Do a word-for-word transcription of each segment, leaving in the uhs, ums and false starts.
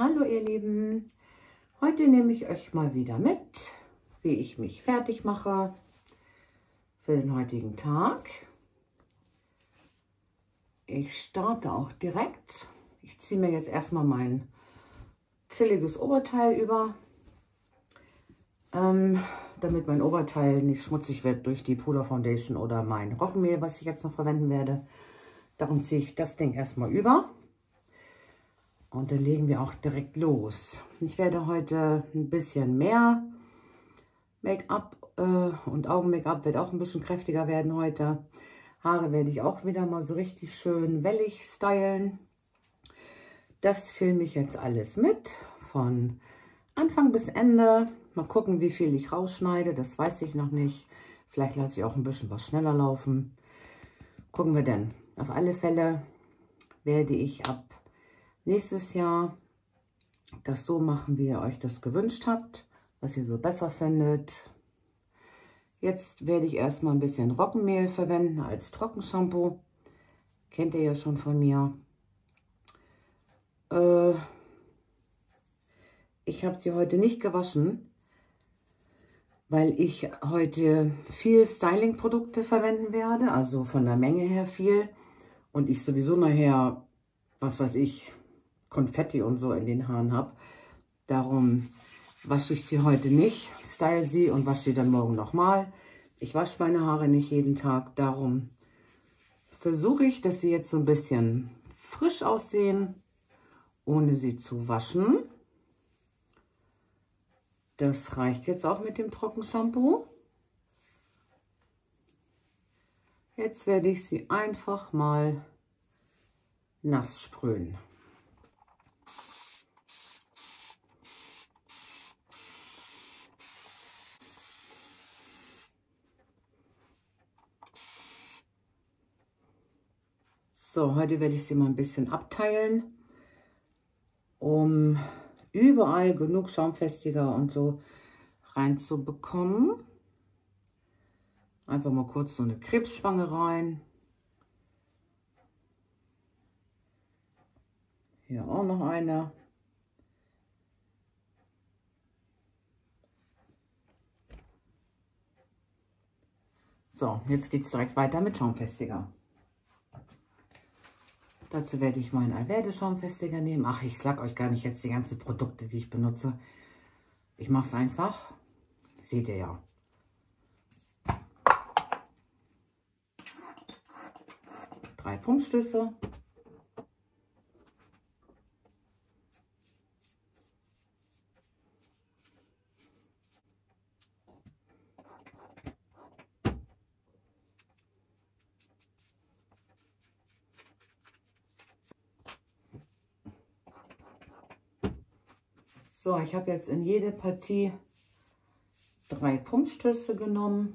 Hallo ihr Lieben, heute nehme ich euch mal wieder mit, wie ich mich fertig mache für den heutigen Tag. Ich starte auch direkt. Ich ziehe mir jetzt erstmal mein chilliges Oberteil über, ähm, damit mein Oberteil nicht schmutzig wird durch die Puder Foundation oder mein Roggenmehl, was ich jetzt noch verwenden werde. Darum ziehe ich das Ding erstmal über. Und dann legen wir auch direkt los. Ich werde heute ein bisschen mehr Make-up äh, und Augen-Make-up wird auch ein bisschen kräftiger werden heute. Haare werde ich auch wieder mal so richtig schön wellig stylen. Das filme ich jetzt alles mit, von Anfang bis Ende. Mal gucken, wie viel ich rausschneide, das weiß ich noch nicht. Vielleicht lasse ich auch ein bisschen was schneller laufen. Gucken wir denn. Auf alle Fälle werde ich ab nächstes Jahr das so machen, wie ihr euch das gewünscht habt, was ihr so besser findet. Jetzt werde ich erstmal ein bisschen Roggenmehl verwenden als Trockenshampoo. Kennt ihr ja schon von mir. Äh, ich habe sie heute nicht gewaschen, weil ich heute viel Styling-Produkte verwenden werde, also von der Menge her viel. Und ich sowieso nachher, was weiß ich, Konfetti und so in den Haaren habe. Darum wasche ich sie heute nicht, style sie und wasche sie dann morgen nochmal. Ich wasche meine Haare nicht jeden Tag, darum versuche ich, dass sie jetzt so ein bisschen frisch aussehen, ohne sie zu waschen. Das reicht jetzt auch mit dem Trockenshampoo. Jetzt werde ich sie einfach mal nass sprühen. So, heute werde ich sie mal ein bisschen abteilen, um überall genug Schaumfestiger und so reinzubekommen. Einfach mal kurz so eine Krebsschwange rein. Hier auch noch eine. So, jetzt geht es direkt weiter mit Schaumfestiger. Dazu werde ich meinen Alverde Schaumfestiger nehmen. Ach, ich sag euch gar nicht jetzt die ganzen Produkte, die ich benutze. Ich mache es einfach. Seht ihr ja. Drei Pumpstöße. So, ich habe jetzt in jede Partie drei Pumpstöße genommen,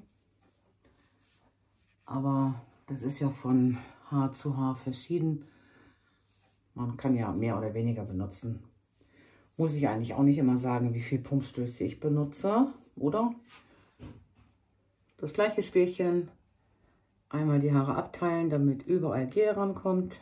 aber das ist ja von Haar zu Haar verschieden. Man kann ja mehr oder weniger benutzen. Muss ich eigentlich auch nicht immer sagen, wie viele Pumpstöße ich benutze, oder? Das gleiche Spielchen. Einmal die Haare abteilen, damit überall Gel rankommt.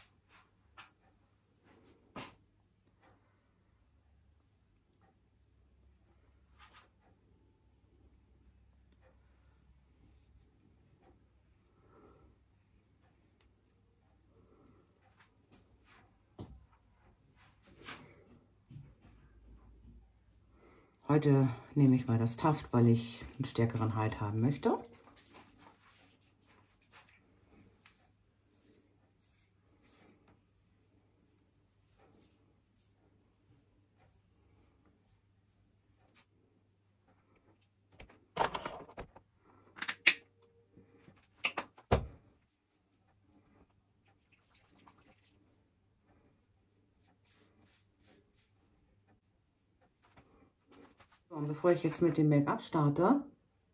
Heute nehme ich mal das Taft, weil ich einen stärkeren Halt haben möchte. Und bevor ich jetzt mit dem Make-up starte,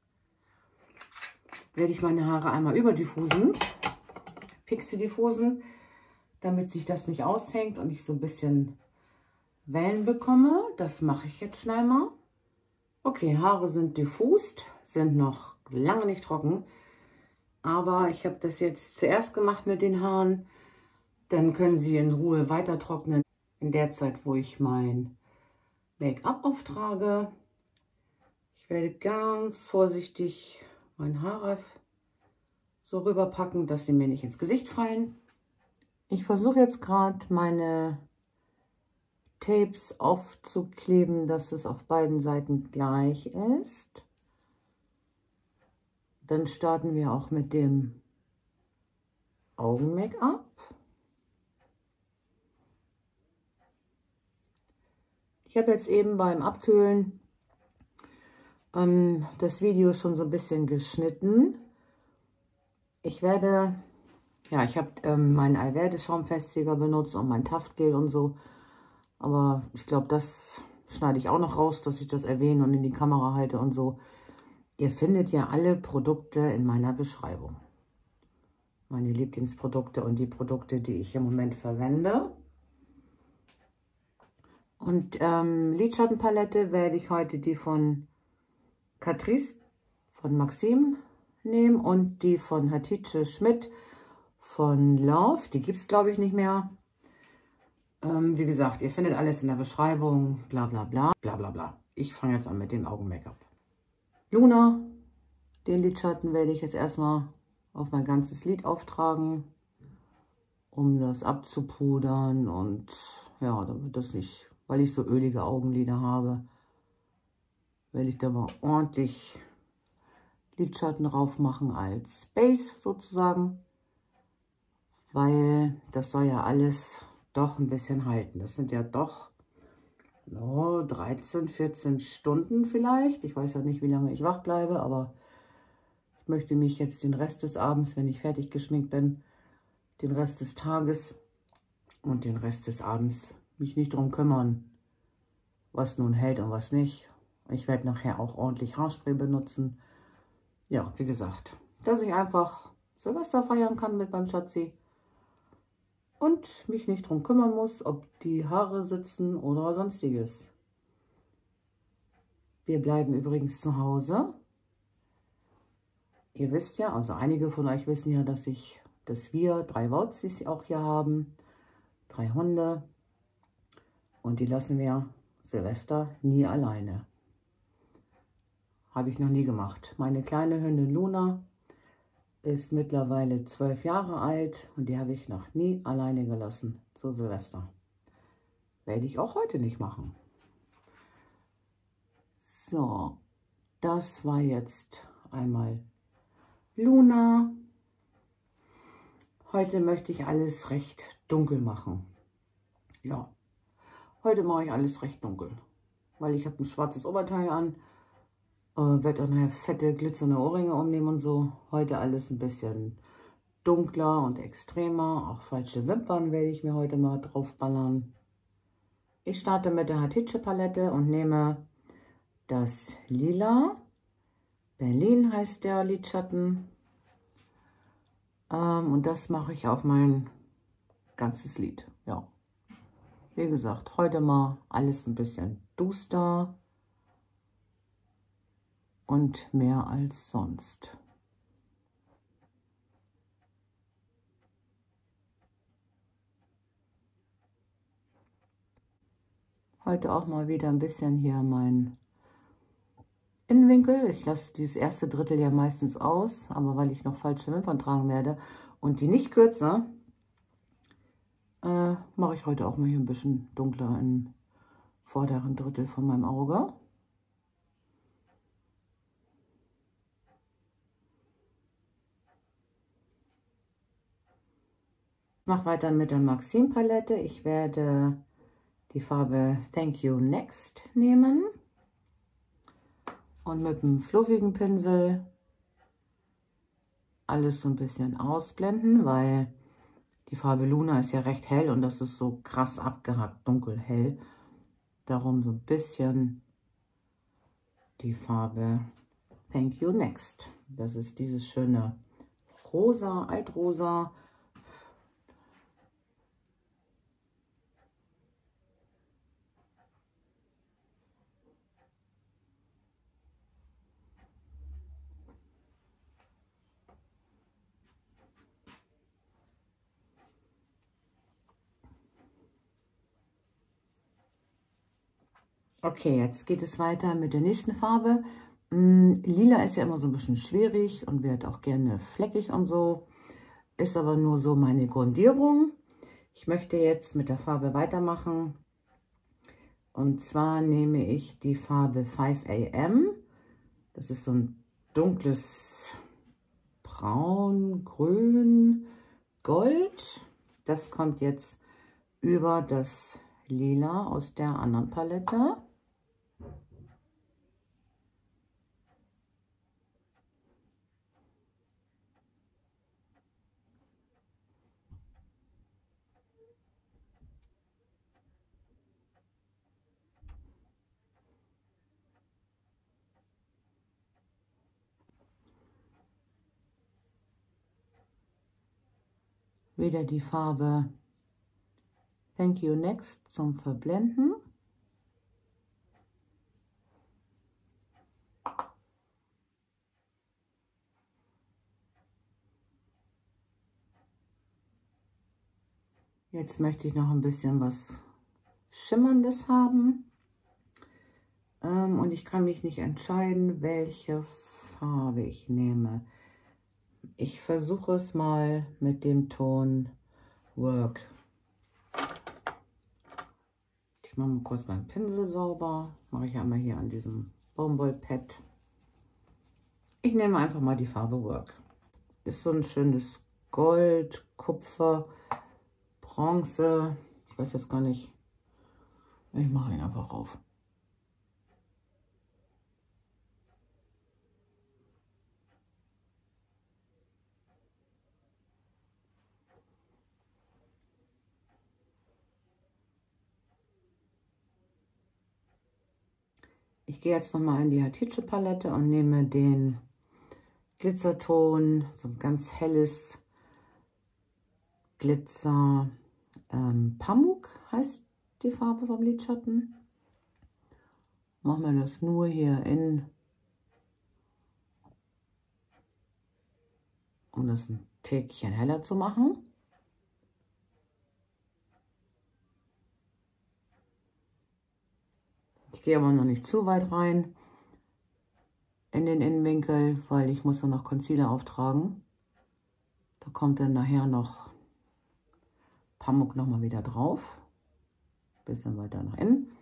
werde ich meine Haare einmal überdiffusen, pixie diffusen, damit sich das nicht aushängt und ich so ein bisschen Wellen bekomme. Das mache ich jetzt schnell mal. Okay, Haare sind diffust, sind noch lange nicht trocken, aber ich habe das jetzt zuerst gemacht mit den Haaren. Dann können sie in Ruhe weiter trocknen. in der Zeit, wo ich mein Make-up auftrage. Ich werde ganz vorsichtig mein Haarreif so rüberpacken, dass sie mir nicht ins Gesicht fallen. Ich versuche jetzt gerade meine Tapes aufzukleben, dass es auf beiden Seiten gleich ist. Dann starten wir auch mit dem Augen-Make-up. Ich habe jetzt eben beim Abkühlen ähm, das Video schon so ein bisschen geschnitten. Ich werde, ja, ich habe ähm, meinen Alverde Schaumfestiger benutzt und mein Taftgel und so. Aber ich glaube, das schneide ich auch noch raus, dass ich das erwähne und in die Kamera halte und so. Ihr findet ja alle Produkte in meiner Beschreibung. Meine Lieblingsprodukte und die Produkte, die ich im Moment verwende. Und ähm, Lidschattenpalette werde ich heute die von Catrice, von Maxim nehmen und die von Hatice Schmidt von Love. Die gibt es, glaube ich, nicht mehr. Ähm, wie gesagt, ihr findet alles in der Beschreibung, bla bla bla, bla bla bla. Ich fange jetzt an mit dem Augen-Make-up. Luna, den Lidschatten werde ich jetzt erstmal auf mein ganzes Lid auftragen, um das abzupudern und ja, damit das nicht, weil ich so ölige Augenlider habe, werde ich da mal ordentlich Lidschatten drauf machen als Base sozusagen, weil das soll ja alles doch ein bisschen halten. Das sind ja doch oh, dreizehn, vierzehn Stunden vielleicht. Ich weiß ja nicht, wie lange ich wach bleibe, aber ich möchte mich jetzt den Rest des Abends, wenn ich fertig geschminkt bin, den Rest des Tages und den Rest des Abends mich nicht darum kümmern, was nun hält und was nicht. Ich werde nachher auch ordentlich Haarspray benutzen. Ja, wie gesagt, dass ich einfach Silvester feiern kann mit meinem Schatzi und mich nicht darum kümmern muss, ob die Haare sitzen oder sonstiges. Wir bleiben übrigens zu Hause. Ihr wisst ja, also einige von euch wissen ja, dass ich, dass wir drei Wauzis auch hier haben, drei Hunde und die lassen wir Silvester nie alleine. Habe ich noch nie gemacht. Meine kleine Hündin Luna ist mittlerweile zwölf Jahre alt und die habe ich noch nie alleine gelassen zu Silvester. Werde ich auch heute nicht machen. So, das war jetzt einmal Luna. Heute möchte ich alles recht dunkel machen. Ja, heute mache ich alles recht dunkel, weil ich habe ein schwarzes Oberteil an. Äh, werde auch nachher fette, glitzernde Ohrringe umnehmen und so. Heute alles ein bisschen dunkler und extremer. Auch falsche Wimpern werde ich mir heute mal drauf ballern. Ich starte mit der Hatice Palette und nehme das Lila. Berlin heißt der Lidschatten. Ähm, und das mache ich auf mein ganzes Lid. Ja. Wie gesagt, heute mal alles ein bisschen duster. Und mehr als sonst. Heute auch mal wieder ein bisschen hier mein Innenwinkel. Ich lasse dieses erste Drittel ja meistens aus, aber weil ich noch falsche Wimpern tragen werde und die nicht kürzer, äh, mache ich heute auch mal hier ein bisschen dunkler im vorderen Drittel von meinem Auge. Ich mache weiter mit der Maxim Palette. Ich werde die Farbe Thank You Next nehmen und mit einem fluffigen Pinsel alles so ein bisschen ausblenden, weil die Farbe Luna ist ja recht hell und das ist so krass abgehackt, dunkelhell. Darum so ein bisschen die Farbe Thank You Next. Das ist dieses schöne rosa, altrosa. Okay, jetzt geht es weiter mit der nächsten Farbe. Mm, Lila ist ja immer so ein bisschen schwierig und wird auch gerne fleckig und so. Ist aber nur so meine Grundierung. Ich möchte jetzt mit der Farbe weitermachen. Und zwar nehme ich die Farbe five A M. Das ist so ein dunkles Braun, Grün, Gold. Das kommt jetzt über das Lila aus der anderen Palette. Wieder die Farbe Thank You Next zum Verblenden. Jetzt möchte ich noch ein bisschen was Schimmerndes haben. Ähm, und ich kann mich nicht entscheiden, welche Farbe ich nehme. Ich versuche es mal mit dem Ton Work. Ich mache mal kurz meinen Pinsel sauber. Mache ich einmal hier an diesem Baumwollpad. Ich nehme einfach mal die Farbe Work. Ist so ein schönes Gold, Kupfer, Bronze. Ich weiß jetzt gar nicht. Ich mache ihn einfach rauf. Ich gehe jetzt nochmal in die Hatice Palette und nehme den Glitzerton, so ein ganz helles Glitzer. Ähm, Pamuk heißt die Farbe vom Lidschatten. Machen wir das nur hier in, um das ein Tickchen heller zu machen. Ich gehe aber noch nicht zu weit rein in den Innenwinkel, weil ich muss noch Concealer auftragen. Da kommt dann nachher noch Pamuk noch mal wieder drauf. Bisschen weiter nach innen.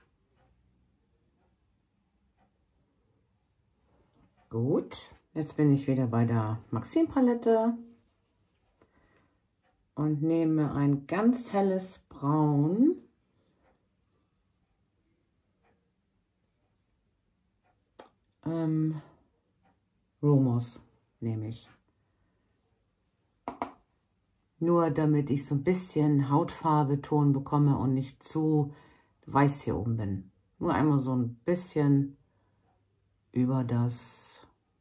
Gut, jetzt bin ich wieder bei der Maxim Palette und nehme ein ganz helles Braun. Ähm, Romos nehme ich. Nur damit ich so ein bisschen Hautfarbe Ton bekomme und nicht zu weiß hier oben bin. Nur einmal so ein bisschen über das,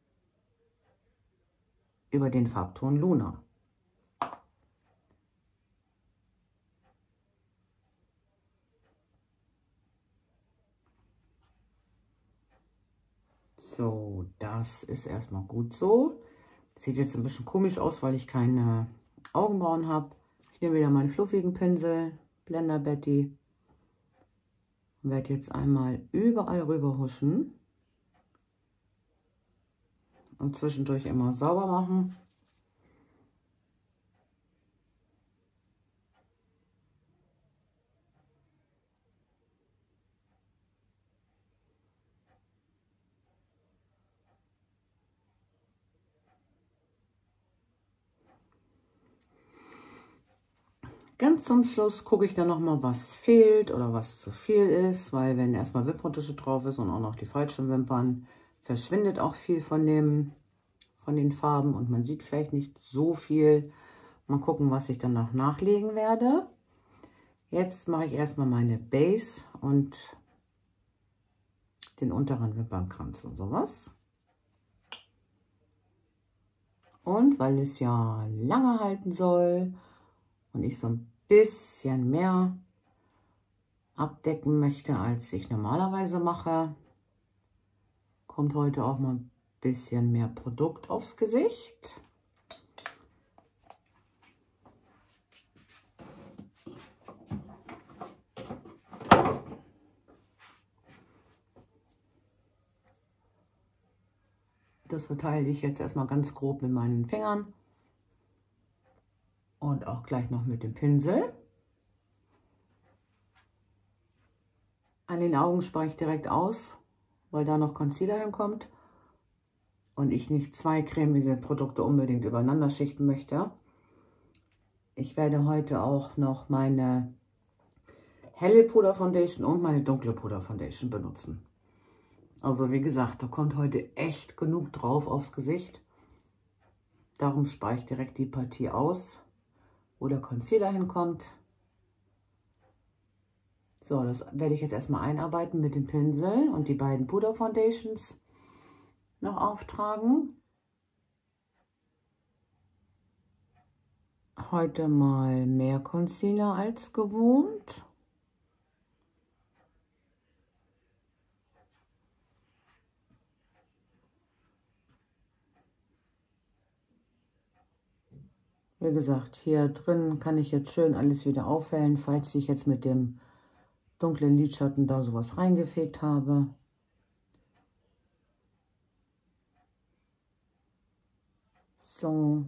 über den Farbton Luna. So, das ist erstmal gut so. Sieht jetzt ein bisschen komisch aus, weil ich keine Augenbrauen habe. Ich nehme wieder meinen fluffigen Pinsel, Blender Betty. Und werde jetzt einmal überall rüber huschen. Und zwischendurch immer sauber machen. Ganz zum Schluss gucke ich dann noch mal, was fehlt oder was zu viel ist, weil wenn erstmal Wimperntusche drauf ist und auch noch die falschen Wimpern, verschwindet auch viel von dem, von den Farben und man sieht vielleicht nicht so viel. Mal gucken, was ich dann noch nachlegen werde. Jetzt mache ich erstmal meine Base und den unteren Wimpernkranz und sowas. Und weil es ja lange halten soll und ich so ein bisschen mehr abdecken möchte, als ich normalerweise mache, kommt heute auch mal ein bisschen mehr Produkt aufs Gesicht. Das verteile ich jetzt erstmal ganz grob mit meinen Fingern und auch gleich noch mit dem Pinsel. An den Augen spare ich direkt aus, weil da noch Concealer hinkommt und ich nicht zwei cremige Produkte unbedingt übereinander schichten möchte. Ich werde heute auch noch meine helle Puder Foundation und meine dunkle Puder Foundation benutzen. Also wie gesagt, da kommt heute echt genug drauf aufs Gesicht. Darum spare ich direkt die Partie aus, wo der Concealer hinkommt. So, das werde ich jetzt erstmal einarbeiten mit dem Pinsel und die beiden Puder Foundations noch auftragen. Heute mal mehr Concealer als gewohnt. Wie gesagt, hier drin kann ich jetzt schön alles wieder aufhellen, falls ich jetzt mit dem dunklen Lidschatten da sowas reingefegt habe. So.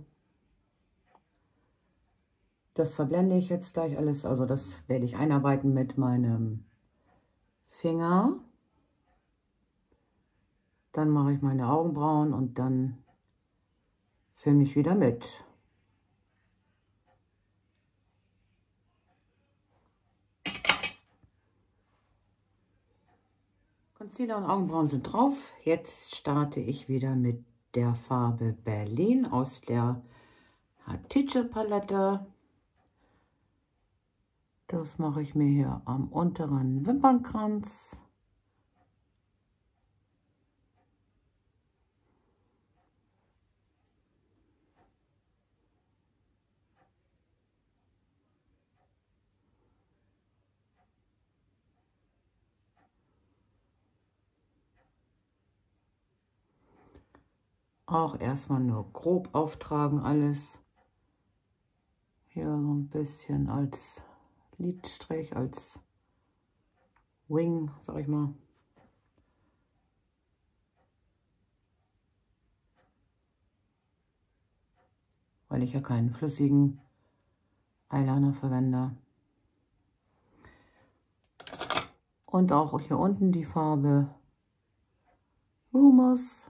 Das verblende ich jetzt gleich alles, also das werde ich einarbeiten mit meinem Finger. Dann mache ich meine Augenbrauen und dann filme ich wieder mit. Concealer und Augenbrauen sind drauf. Jetzt starte ich wieder mit der Farbe Berlin aus der Hatice Palette. Das mache ich mir hier am unteren Wimpernkranz. Auch erstmal nur grob auftragen alles. Hier so ein bisschen als Lidstrich, als Wing, sag ich mal. Weil ich ja keinen flüssigen Eyeliner verwende. Und auch hier unten die Farbe Rumors.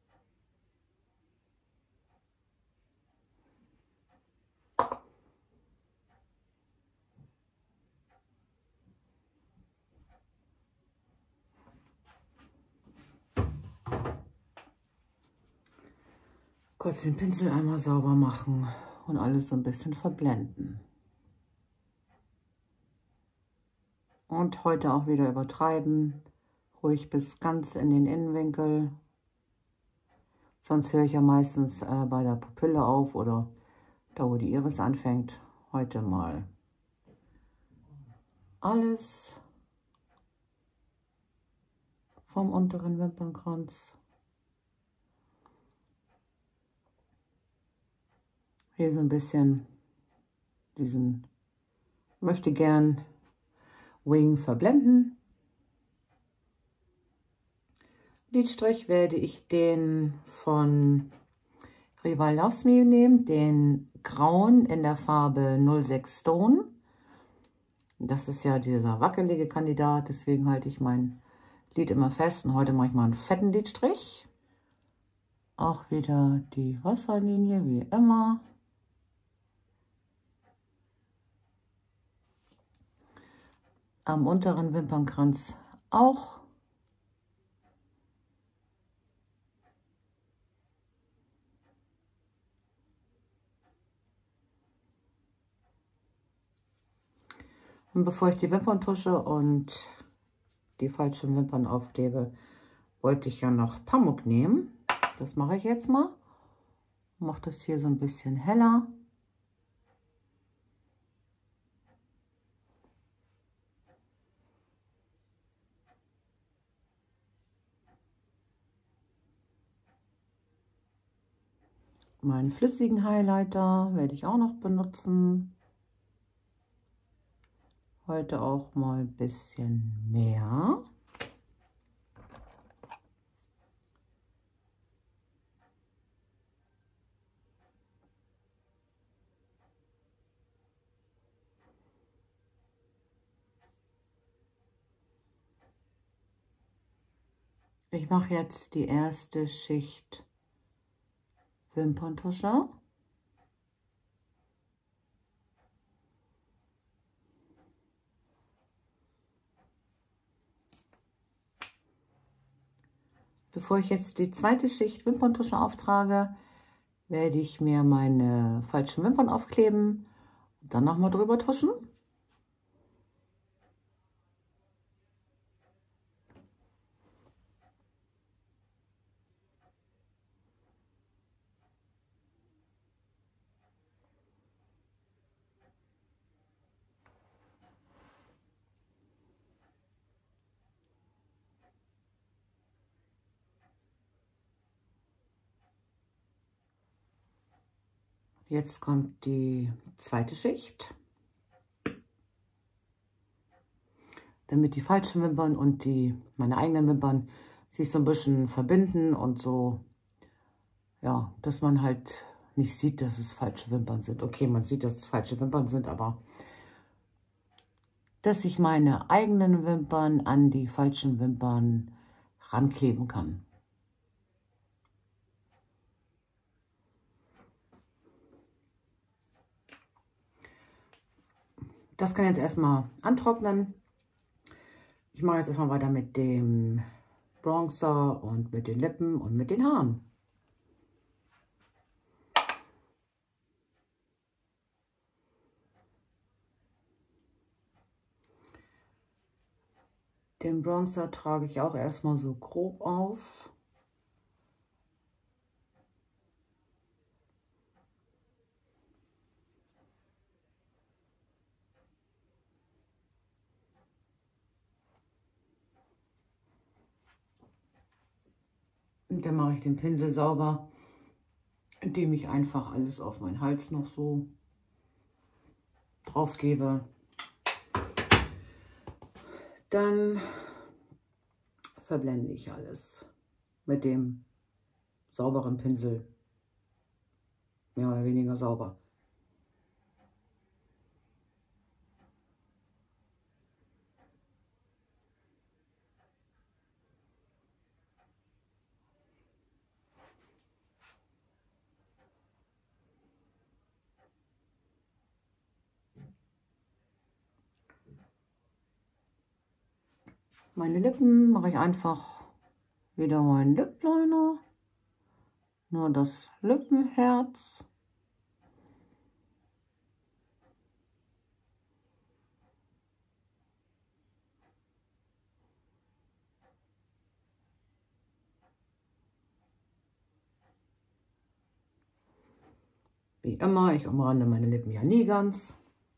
Kurz den Pinsel einmal sauber machen und alles so ein bisschen verblenden. Und heute auch wieder übertreiben, ruhig bis ganz in den Innenwinkel. Sonst höre ich ja meistens äh, bei der Pupille auf oder da, wo die Iris anfängt. Heute mal alles vom unteren Wimpernkranz. Hier so ein bisschen diesen möchte gern Wing verblenden. Lidstrich werde ich den von Rival Loves Me nehmen, den grauen in der Farbe null sechs Stone. Das ist ja dieser wackelige Kandidat, deswegen halte ich mein Lid immer fest. Und heute mache ich mal einen fetten Lidstrich. Auch wieder die Wasserlinie, wie immer. Am unteren Wimpernkranz auch. Und bevor ich die Wimpern tusche und die falschen Wimpern aufklebe, wollte ich ja noch Pamuk nehmen. Das mache ich jetzt mal. Mache das hier so ein bisschen heller. Meinen flüssigen Highlighter werde ich auch noch benutzen. Heute auch mal ein bisschen mehr. Ich mache jetzt die erste Schicht Wimperntusche. Bevor ich jetzt die zweite Schicht Wimperntusche auftrage, werde ich mir meine falschen Wimpern aufkleben und dann nochmal drüber tuschen. Jetzt kommt die zweite Schicht, damit die falschen Wimpern und die meine eigenen Wimpern sich so ein bisschen verbinden und so, ja, dass man halt nicht sieht, dass es falsche Wimpern sind. Okay, man sieht, dass es falsche Wimpern sind, aber dass ich meine eigenen Wimpern an die falschen Wimpern rankleben kann. Das kann jetzt erstmal antrocknen. Ich mache jetzt erstmal weiter mit dem Bronzer und mit den Lippen und mit den Haaren. Den Bronzer trage ich auch erstmal so grob auf. Und dann mache ich den Pinsel sauber, indem ich einfach alles auf meinen Hals noch so drauf gebe. Dann verblende ich alles mit dem sauberen Pinsel, mehr oder weniger sauber. Meine Lippen mache ich einfach wieder meinen Lip Liner, nur das Lippenherz. Wie immer, ich umrande meine Lippen ja nie ganz.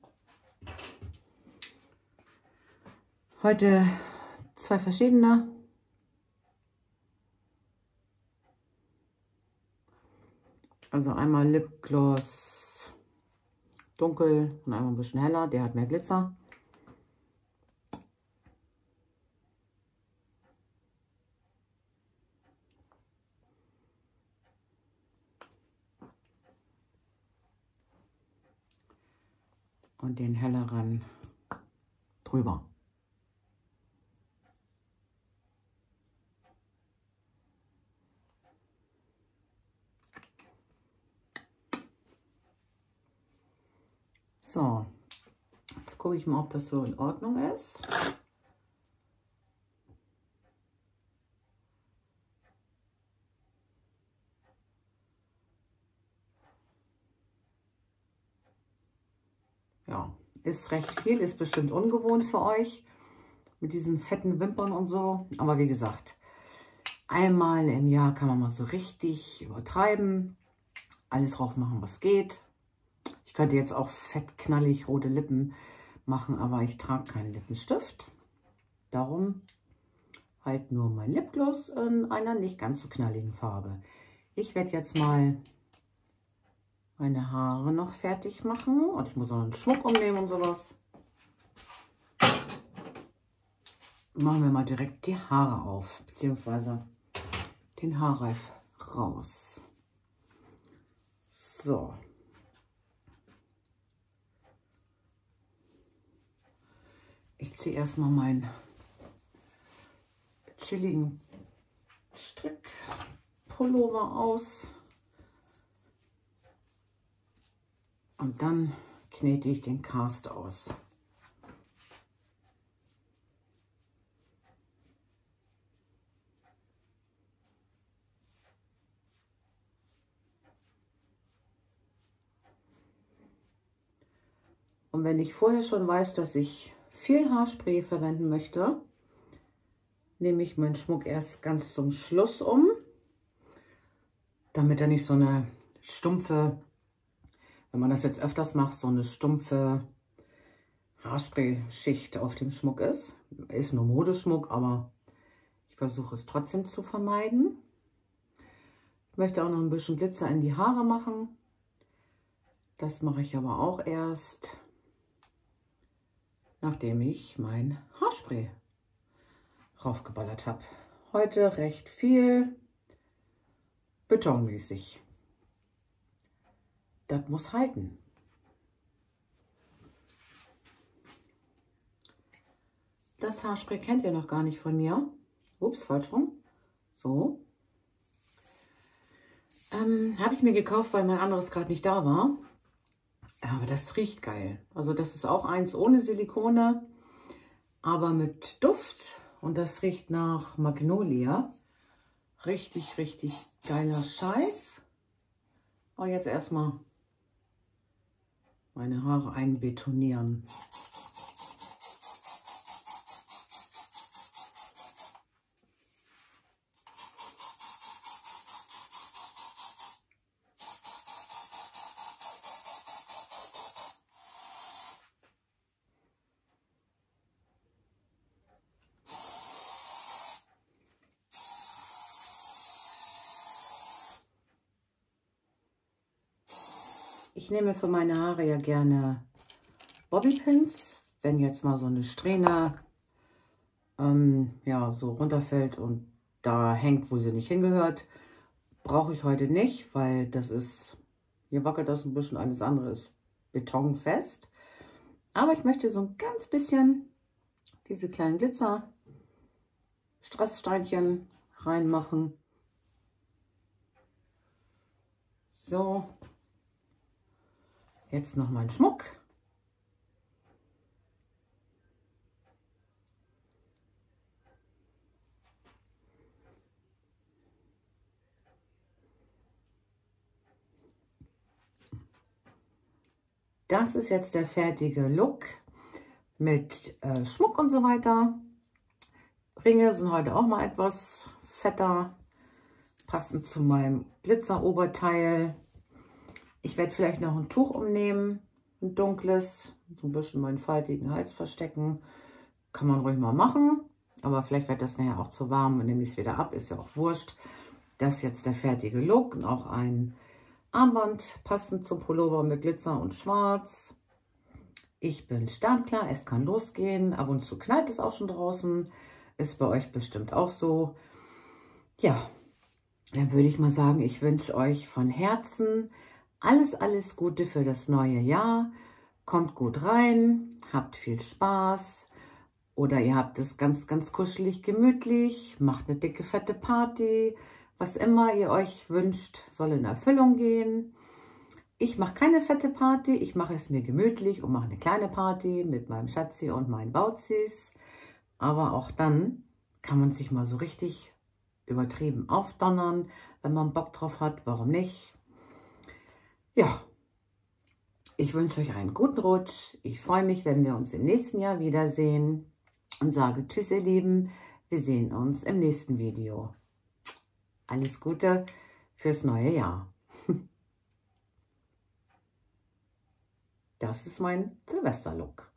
Heute zwei verschiedene. Also einmal Lipgloss dunkel und einmal ein bisschen heller, der hat mehr Glitzer. Und den helleren drüber. So, jetzt gucke ich mal, ob das so in Ordnung ist. Ja, ist recht viel, ist bestimmt ungewohnt für euch mit diesen fetten Wimpern und so. Aber wie gesagt, einmal im Jahr kann man mal so richtig übertreiben, alles drauf machen, was geht. Ich könnte jetzt auch fett knallig rote Lippen machen, aber ich trage keinen Lippenstift. Darum halt nur mein Lipgloss in einer nicht ganz so knalligen Farbe. Ich werde jetzt mal meine Haare noch fertig machen und ich muss noch einen Schmuck umnehmen und sowas. Machen wir mal direkt die Haare auf, beziehungsweise den Haarreif raus. So. Ich ziehe erstmal meinen chilligen Strickpullover aus. Und dann knete ich den Cast aus. Und wenn ich vorher schon weiß, dass ich viel Haarspray verwenden möchte, nehme ich meinen Schmuck erst ganz zum Schluss um, damit er nicht so eine stumpfe, wenn man das jetzt öfters macht, so eine stumpfe Haarspray-Schicht auf dem Schmuck ist. Ist nur Modeschmuck, aber ich versuche es trotzdem zu vermeiden. Ich möchte auch noch ein bisschen Glitzer in die Haare machen. Das mache ich aber auch erst, nachdem ich mein Haarspray raufgeballert habe. Heute recht viel betonmäßig. Das muss halten. Das Haarspray kennt ihr noch gar nicht von mir. Ups, falsch rum. So. Ähm, habe ich mir gekauft, weil mein anderes gerade nicht da war. Aber das riecht geil. Also das ist auch eins ohne Silikone, aber mit Duft. Und das riecht nach Magnolia. Richtig, richtig geiler Scheiß. Und jetzt erstmal meine Haare einbetonieren. Ich nehme für meine Haare ja gerne Bobbypins, wenn jetzt mal so eine Strähne ähm, ja, so runterfällt und da hängt, wo sie nicht hingehört. Brauche ich heute nicht, weil das ist, hier wackelt das ein bisschen, alles andere ist betonfest. Aber ich möchte so ein ganz bisschen diese kleinen Glitzer Strasssteinchen reinmachen. So. Jetzt noch mein Schmuck. Das ist jetzt der fertige Look mit äh, Schmuck und so weiter. Ringe sind heute auch mal etwas fetter, passend zu meinem Glitzeroberteil. Ich werde vielleicht noch ein Tuch umnehmen, ein dunkles, so ein bisschen meinen faltigen Hals verstecken. Kann man ruhig mal machen, aber vielleicht wird das nachher auch zu warm und nehme ich es wieder ab, ist ja auch wurscht. Das ist jetzt der fertige Look und auch ein Armband passend zum Pullover mit Glitzer und Schwarz. Ich bin startklar, es kann losgehen. Ab und zu knallt es auch schon draußen. Ist bei euch bestimmt auch so. Ja, dann würde ich mal sagen, ich wünsche euch von Herzen alles, alles Gute für das neue Jahr. Kommt gut rein, habt viel Spaß. Oder ihr habt es ganz, ganz kuschelig, gemütlich. Macht eine dicke, fette Party. Was immer ihr euch wünscht, soll in Erfüllung gehen. Ich mache keine fette Party, ich mache es mir gemütlich und mache eine kleine Party mit meinem Schatzi und meinen Bauzis. Aber auch dann kann man sich mal so richtig übertrieben aufdonnern, wenn man Bock drauf hat. Warum nicht? Ja, ich wünsche euch einen guten Rutsch. Ich freue mich, wenn wir uns im nächsten Jahr wiedersehen und sage Tschüss, ihr Lieben. Wir sehen uns im nächsten Video. Alles Gute fürs neue Jahr. Das ist mein Silvesterlook.